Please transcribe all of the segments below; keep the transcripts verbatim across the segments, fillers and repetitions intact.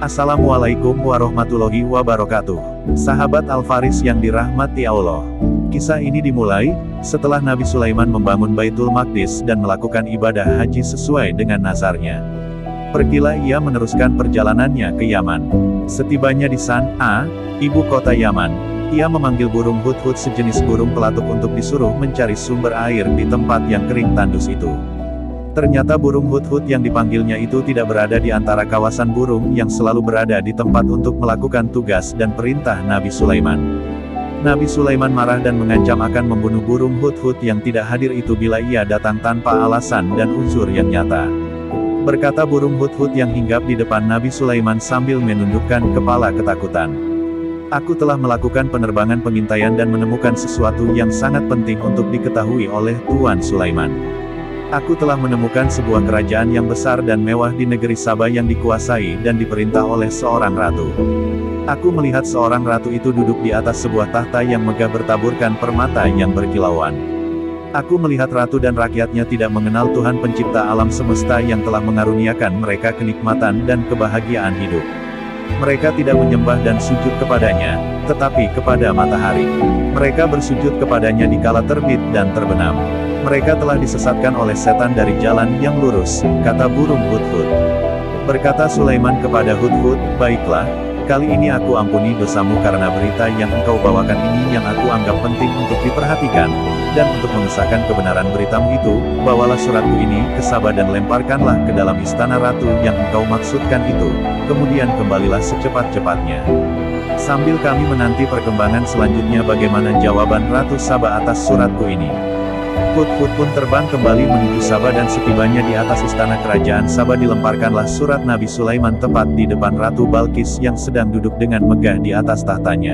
Assalamualaikum warahmatullahi wabarakatuh. Sahabat Al-Faris yang dirahmati Allah. Kisah ini dimulai, setelah Nabi Sulaiman membangun Baitul Maqdis dan melakukan ibadah haji sesuai dengan nazarnya. Pergilah ia meneruskan perjalanannya ke Yaman. Setibanya di San'a, ibu kota Yaman, ia memanggil burung hudhud sejenis burung pelatuk untuk disuruh mencari sumber air di tempat yang kering tandus itu. Ternyata burung hudhud yang dipanggilnya itu tidak berada di antara kawasan burung yang selalu berada di tempat untuk melakukan tugas dan perintah Nabi Sulaiman. Nabi Sulaiman marah dan mengancam akan membunuh burung hudhud yang tidak hadir itu bila ia datang tanpa alasan dan unsur yang nyata. Berkata burung hudhud yang hinggap di depan Nabi Sulaiman sambil menundukkan kepala ketakutan. Aku telah melakukan penerbangan pengintaian dan menemukan sesuatu yang sangat penting untuk diketahui oleh Tuan Sulaiman. Aku telah menemukan sebuah kerajaan yang besar dan mewah di negeri Sabah yang dikuasai dan diperintah oleh seorang ratu. Aku melihat seorang ratu itu duduk di atas sebuah tahta yang megah bertaburkan permata yang berkilauan. Aku melihat ratu dan rakyatnya tidak mengenal Tuhan pencipta alam semesta yang telah mengaruniakan mereka kenikmatan dan kebahagiaan hidup. Mereka tidak menyembah dan sujud kepadanya, tetapi kepada matahari. Mereka bersujud kepadanya di kala terbit dan terbenam. Mereka telah disesatkan oleh setan dari jalan yang lurus, kata burung hudhud. Berkata Sulaiman kepada hudhud, baiklah, kali ini aku ampuni dosamu karena berita yang engkau bawakan ini yang aku anggap penting untuk diperhatikan, dan untuk mengesahkan kebenaran beritamu itu, bawalah suratku ini ke Sabah dan lemparkanlah ke dalam istana ratu yang engkau maksudkan itu, kemudian kembalilah secepat-cepatnya. Sambil kami menanti perkembangan selanjutnya bagaimana jawaban Ratu Sabah atas suratku ini. Hudhud pun terbang kembali menuju Sabah dan setibanya di atas istana kerajaan Sabah dilemparkanlah surat Nabi Sulaiman tepat di depan Ratu Balqis yang sedang duduk dengan megah di atas tahtanya.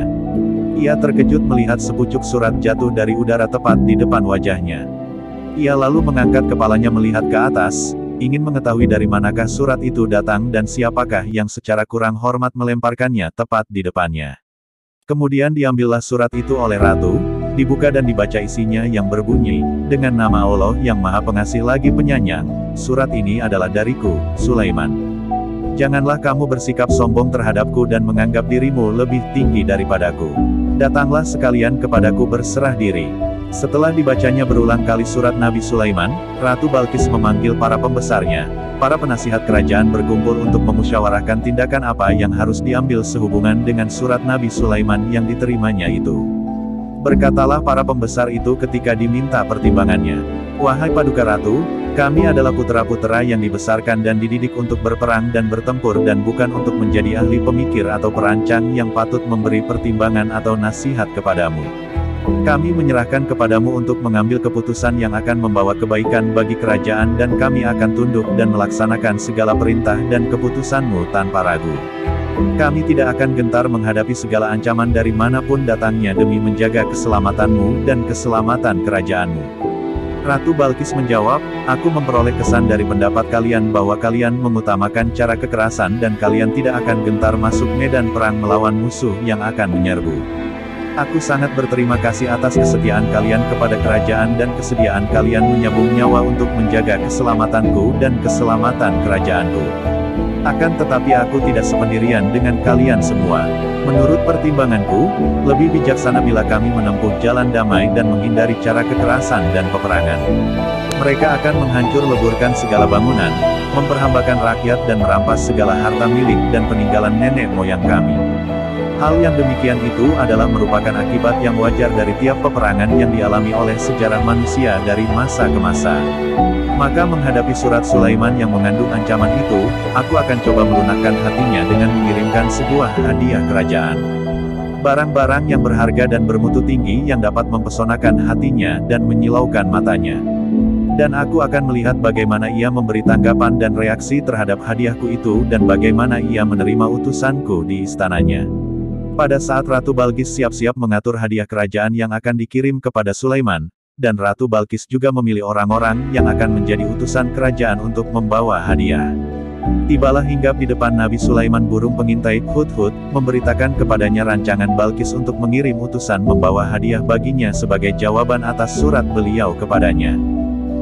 Ia terkejut melihat sepucuk surat jatuh dari udara tepat di depan wajahnya. Ia lalu mengangkat kepalanya melihat ke atas, ingin mengetahui dari manakah surat itu datang dan siapakah yang secara kurang hormat melemparkannya tepat di depannya. Kemudian diambillah surat itu oleh Ratu, dibuka dan dibaca isinya yang berbunyi, dengan nama Allah yang Maha Pengasih lagi Penyayang, surat ini adalah dariku, Sulaiman. Janganlah kamu bersikap sombong terhadapku dan menganggap dirimu lebih tinggi daripadaku. Datanglah sekalian kepadaku berserah diri. Setelah dibacanya berulang kali surat Nabi Sulaiman, Ratu Balqis memanggil para pembesarnya. Para penasihat kerajaan berkumpul untuk memusyawarahkan tindakan apa yang harus diambil sehubungan dengan surat Nabi Sulaiman yang diterimanya itu. Berkatalah para pembesar itu ketika diminta pertimbangannya. Wahai Paduka Ratu, kami adalah putra-putera yang dibesarkan dan dididik untuk berperang dan bertempur dan bukan untuk menjadi ahli pemikir atau perancang yang patut memberi pertimbangan atau nasihat kepadamu. Kami menyerahkan kepadamu untuk mengambil keputusan yang akan membawa kebaikan bagi kerajaan dan kami akan tunduk dan melaksanakan segala perintah dan keputusanmu tanpa ragu. Kami tidak akan gentar menghadapi segala ancaman dari manapun datangnya demi menjaga keselamatanmu dan keselamatan kerajaanmu. Ratu Balqis menjawab, aku memperoleh kesan dari pendapat kalian bahwa kalian mengutamakan cara kekerasan dan kalian tidak akan gentar masuk medan perang melawan musuh yang akan menyerbu. Aku sangat berterima kasih atas kesetiaan kalian kepada kerajaan dan kesediaan kalian menyambung nyawa untuk menjaga keselamatanku dan keselamatan kerajaanku. Akan tetapi aku tidak sependirian dengan kalian semua. Menurut pertimbanganku, lebih bijaksana bila kami menempuh jalan damai dan menghindari cara kekerasan dan peperangan. Mereka akan menghancur leburkan segala bangunan, memperhambakan rakyat dan merampas segala harta milik dan peninggalan nenek moyang kami. Hal yang demikian itu adalah merupakan akibat yang wajar dari tiap peperangan yang dialami oleh sejarah manusia dari masa ke masa. Maka menghadapi surat Sulaiman yang mengandung ancaman itu, aku akan coba melunakkan hatinya dengan mengirimkan sebuah hadiah kerajaan. Barang-barang yang berharga dan bermutu tinggi yang dapat mempesonakan hatinya dan menyilaukan matanya. Dan aku akan melihat bagaimana ia memberi tanggapan dan reaksi terhadap hadiahku itu dan bagaimana ia menerima utusanku di istananya. Pada saat Ratu Balqis siap-siap mengatur hadiah kerajaan yang akan dikirim kepada Sulaiman, dan Ratu Balqis juga memilih orang-orang yang akan menjadi utusan kerajaan untuk membawa hadiah. Tibalah hinggap di depan Nabi Sulaiman burung pengintai hudhud, memberitakan kepadanya rancangan Balqis untuk mengirim utusan membawa hadiah baginya sebagai jawaban atas surat beliau kepadanya.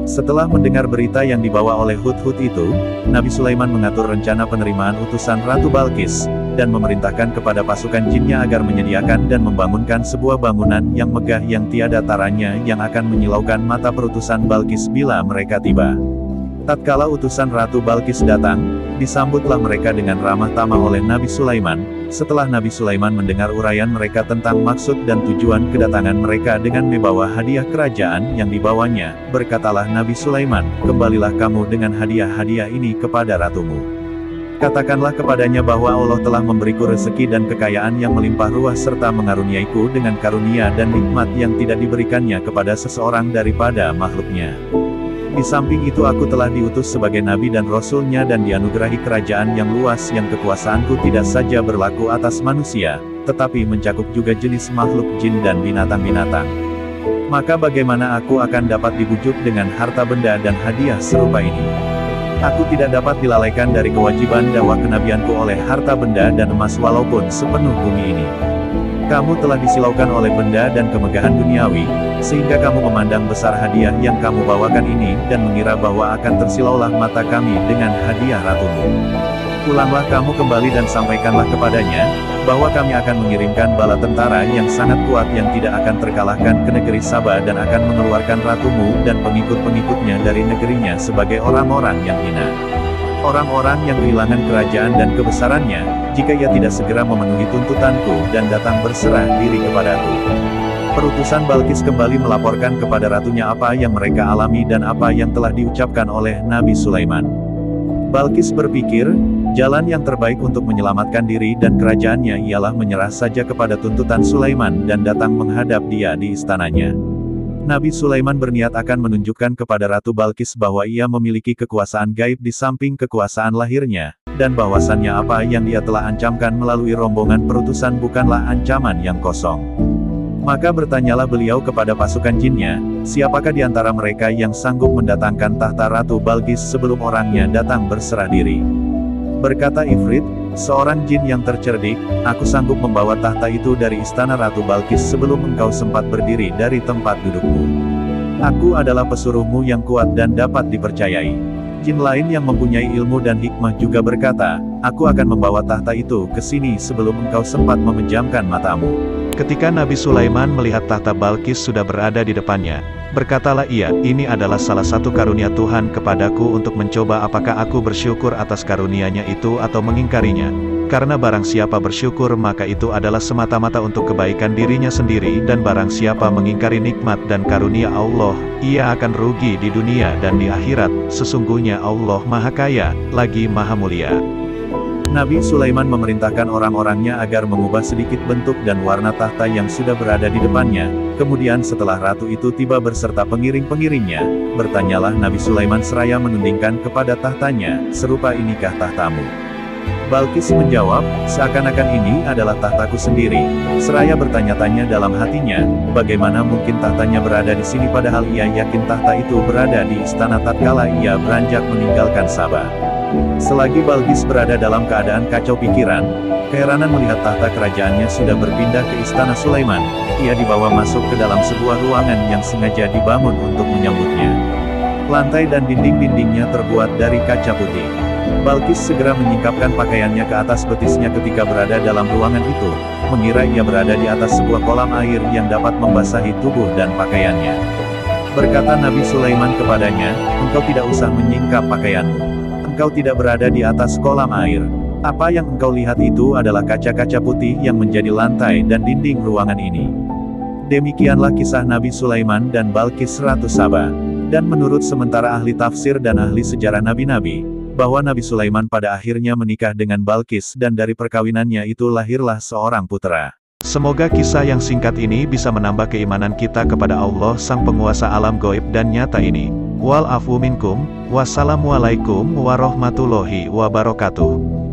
Setelah mendengar berita yang dibawa oleh Hudhud itu, Nabi Sulaiman mengatur rencana penerimaan utusan Ratu Balqis, dan memerintahkan kepada pasukan jinnya agar menyediakan dan membangunkan sebuah bangunan yang megah yang tiada taranya yang akan menyilaukan mata perutusan Balqis bila mereka tiba. Tatkala utusan Ratu Balqis datang, disambutlah mereka dengan ramah tamah oleh Nabi Sulaiman. Setelah Nabi Sulaiman mendengar uraian mereka tentang maksud dan tujuan kedatangan mereka dengan membawa hadiah kerajaan yang dibawanya, berkatalah Nabi Sulaiman, "Kembalilah kamu dengan hadiah-hadiah ini kepada ratumu. Katakanlah kepadanya bahwa Allah telah memberiku rezeki dan kekayaan yang melimpah ruah serta mengaruniaiku dengan karunia dan nikmat yang tidak diberikannya kepada seseorang daripada makhluknya. Di samping itu aku telah diutus sebagai nabi dan rasulnya dan dianugerahi kerajaan yang luas yang kekuasaanku tidak saja berlaku atas manusia, tetapi mencakup juga jenis makhluk jin dan binatang-binatang. Maka bagaimana aku akan dapat dibujuk dengan harta benda dan hadiah serupa ini? Aku tidak dapat dilalaikan dari kewajiban dakwah kenabianku oleh harta benda dan emas walaupun sepenuh bumi ini. Kamu telah disilaukan oleh benda dan kemegahan duniawi, sehingga kamu memandang besar hadiah yang kamu bawakan ini, dan mengira bahwa akan tersilaulah mata kami dengan hadiah ratumu. Pulanglah kamu kembali dan sampaikanlah kepadanya, bahwa kami akan mengirimkan bala tentara yang sangat kuat yang tidak akan terkalahkan ke negeri Saba dan akan mengeluarkan ratumu dan pengikut-pengikutnya dari negerinya sebagai orang-orang yang hina. Orang-orang yang kehilangan kerajaan dan kebesarannya, jika ia tidak segera memenuhi tuntutanku dan datang berserah diri kepadaku." Perutusan Balqis kembali melaporkan kepada ratunya apa yang mereka alami dan apa yang telah diucapkan oleh Nabi Sulaiman. Balqis berpikir, jalan yang terbaik untuk menyelamatkan diri dan kerajaannya ialah menyerah saja kepada tuntutan Sulaiman dan datang menghadap dia di istananya. Nabi Sulaiman berniat akan menunjukkan kepada Ratu Balqis bahwa ia memiliki kekuasaan gaib di samping kekuasaan lahirnya, dan bahwasannya apa yang dia telah ancamkan melalui rombongan perutusan bukanlah ancaman yang kosong. Maka bertanyalah beliau kepada pasukan jinnya, siapakah di antara mereka yang sanggup mendatangkan tahta Ratu Balqis sebelum orangnya datang berserah diri? Berkata Ifrit, seorang jin yang tercerdik, aku sanggup membawa tahta itu dari istana Ratu Balqis sebelum engkau sempat berdiri dari tempat dudukmu. Aku adalah pesuruhmu yang kuat dan dapat dipercayai. Jin lain yang mempunyai ilmu dan hikmah juga berkata, aku akan membawa tahta itu ke sini sebelum engkau sempat memejamkan matamu. Ketika Nabi Sulaiman melihat tahta Balqis sudah berada di depannya, berkatalah ia, ini adalah salah satu karunia Tuhan kepadaku untuk mencoba apakah aku bersyukur atas karunia-Nya itu atau mengingkarinya. Karena barang siapa bersyukur maka itu adalah semata-mata untuk kebaikan dirinya sendiri, dan barang siapa mengingkari nikmat dan karunia Allah, ia akan rugi di dunia dan di akhirat. Sesungguhnya Allah Maha Kaya, lagi Maha Mulia. Nabi Sulaiman memerintahkan orang-orangnya agar mengubah sedikit bentuk dan warna tahta yang sudah berada di depannya. Kemudian setelah ratu itu tiba berserta pengiring-pengiringnya, bertanyalah Nabi Sulaiman seraya menundingkan kepada tahtanya, serupa inikah tahtamu? Balqis menjawab, seakan-akan ini adalah tahtaku sendiri. Seraya bertanya-tanya dalam hatinya, bagaimana mungkin tahtanya berada di sini padahal ia yakin tahta itu berada di istana tatkala ia beranjak meninggalkan Saba. Selagi Balqis berada dalam keadaan kacau pikiran, keheranan melihat tahta kerajaannya sudah berpindah ke istana Sulaiman, ia dibawa masuk ke dalam sebuah ruangan yang sengaja dibangun untuk menyambutnya. Lantai dan dinding-dindingnya terbuat dari kaca putih. Balqis segera menyingkapkan pakaiannya ke atas betisnya ketika berada dalam ruangan itu, mengira ia berada di atas sebuah kolam air yang dapat membasahi tubuh dan pakaiannya. Berkata Nabi Sulaiman kepadanya, engkau tidak usah menyingkap pakaianmu. Engkau tidak berada di atas kolam air. Apa yang engkau lihat itu adalah kaca-kaca putih yang menjadi lantai dan dinding ruangan ini. Demikianlah kisah Nabi Sulaiman dan Balqis Ratu Saba. Dan menurut sementara ahli tafsir dan ahli sejarah nabi-nabi, bahwa Nabi Sulaiman pada akhirnya menikah dengan Balqis dan dari perkawinannya itu lahirlah seorang putera. Semoga kisah yang singkat ini bisa menambah keimanan kita kepada Allah Sang Penguasa alam gaib dan nyata ini. Wal afu minkum, wassalamualaikum warahmatullahi wabarakatuh.